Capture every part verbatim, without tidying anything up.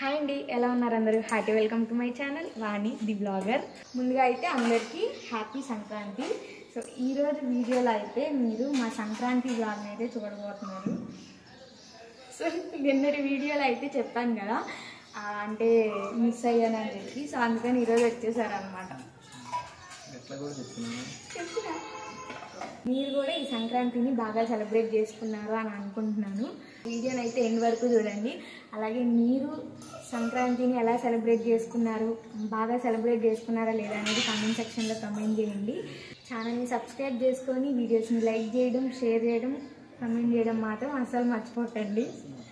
Hi అండి, ఎలా ఉన్నారు అందరూ? Hearty welcome to my channel Vani the blogger. ముందుగా అయితే అందరికీ హ్యాపీ సంక్రాంతి. సో ఈరోజు వీడియోలో అయితే మీరు మా సంక్రాంతి బ్లాగ్ని అయితే చూడబోతున్నారు. సో నిన్నటి వీడియోలో అయితే చెప్పాను కదా, అంటే మిస్ అయ్యానని చెప్పి, సో అందుకని ఈరోజు వచ్చేసారనమాట. చెప్తున్నా మీరు కూడా ఈ సంక్రాంతిని బాగా సెలబ్రేట్ చేసుకున్నారు అని అనుకుంటున్నాను. వీడియోని అయితే ఎండ్ వరకు చూడండి. అలాగే మీరు సంక్రాంతిని ఎలా సెలబ్రేట్ చేసుకున్నారు, బాగా సెలబ్రేట్ చేసుకున్నారా లేదా అనేది కామెంట్ సెక్షన్లో కామెంట్ చేయండి. ఛానల్ని సబ్స్క్రైబ్ చేసుకొని వీడియోస్ని లైక్ చేయడం, షేర్ చేయడం, కామెంట్ చేయడం మాత్రం అస్సలు మర్చిపోకండి.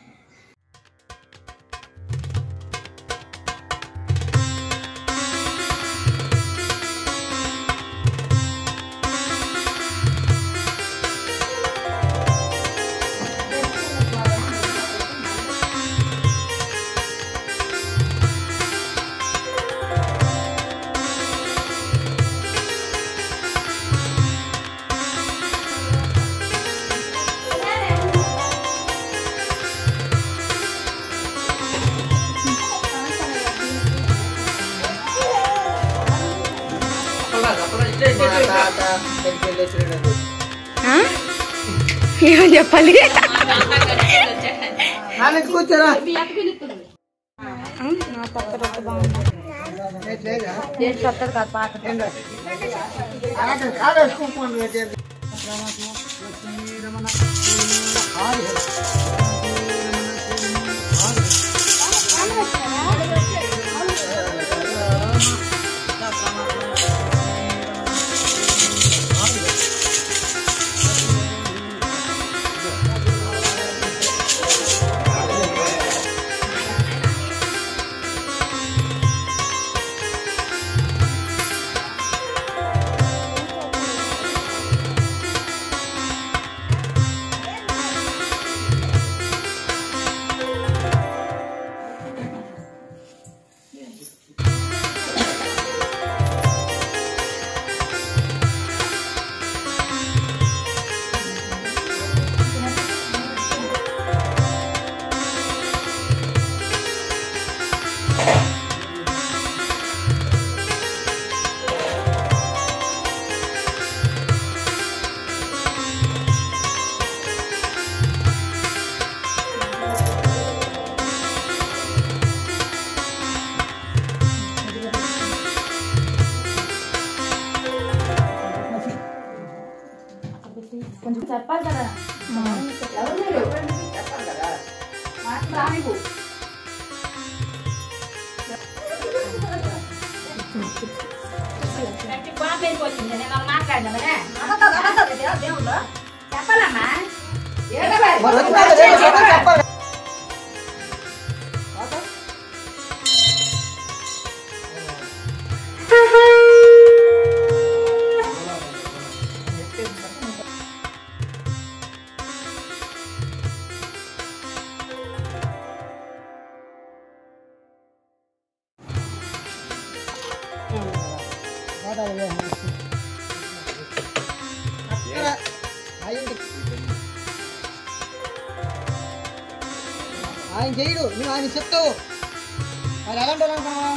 ఏమని చెప్పాలి? కొత్త బాగుంది, కొత్తది కాదు పాత. కొంచెం చెప్పాలి కదా, చెప్పాలి కదా రానివ్వు. మాట్లాడినా చెప్పాలమ్మా. ఆయన చేయడు, నువ్వు ఆయన చెప్తావు. అది ఎలాంటి అనుకున్నావా?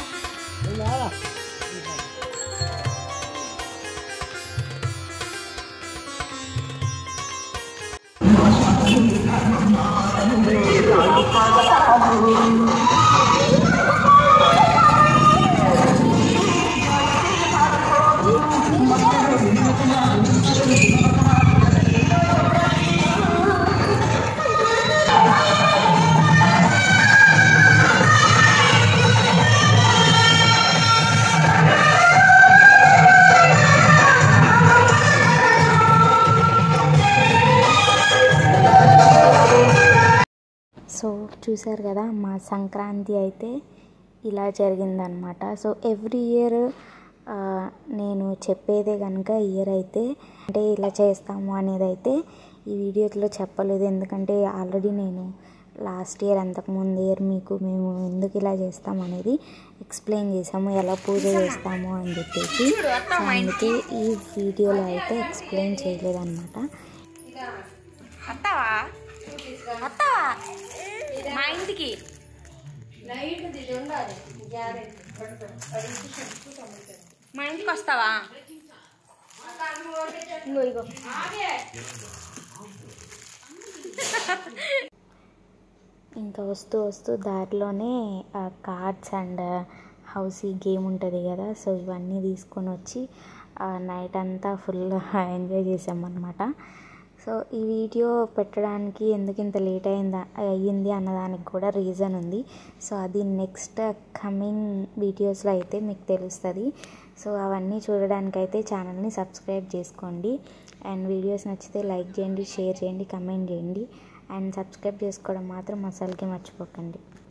సో చూసారు కదా, మా సంక్రాంతి అయితే ఇలా జరిగిందనమాట. సో ఎవ్రీ ఇయర్ నేను చెప్పేదే కనుక ఇయర్ అయితే అంటే ఇలా చేస్తాము అనేది అయితే ఈ వీడియోలో చెప్పలేదు. ఎందుకంటే ఆల్రెడీ నేను లాస్ట్ ఇయర్ అంతకుముందు ఇయర్ మీకు మేము ఎందుకు ఇలా చేస్తాము అనేది ఎక్స్ప్లెయిన్ చేసాము, ఎలా పూజ చేస్తాము అని చెప్పేసి. అందుకే ఈ వీడియోలో అయితే ఎక్స్ప్లెయిన్ చేయలేదన్నమాట. మా ఇంటికి మా ఇంటికి వస్తావా? ఇంకో ఇగో ఇంకా వస్తూ వస్తూ దారిలోనే కార్డ్స్ అండ్ హౌస్ ఈ గేమ్ ఉంటుంది కదా, సో ఇవన్నీ తీసుకొని వచ్చి నైట్ అంతా ఫుల్ ఎంజాయ్ చేసామన్నమాట. సో ఈ వీడియో పెట్టడానికి ఎందుకు ఇంత లేట్ అయిందా అయ్యింది అన్నదానికి కూడా రీజన్ ఉంది. సో అది నెక్స్ట్ కమింగ్ వీడియోస్లో అయితే మీకు తెలుస్తుంది. సో అవన్నీ చూడడానికైతే ఛానల్ని సబ్స్క్రైబ్ చేసుకోండి. అండ్ వీడియోస్ నచ్చితే లైక్ చేయండి, షేర్ చేయండి, కమెంట్ చేయండి. అండ్ సబ్స్క్రైబ్ చేసుకోవడం మాత్రం అసలుకి మర్చిపోకండి.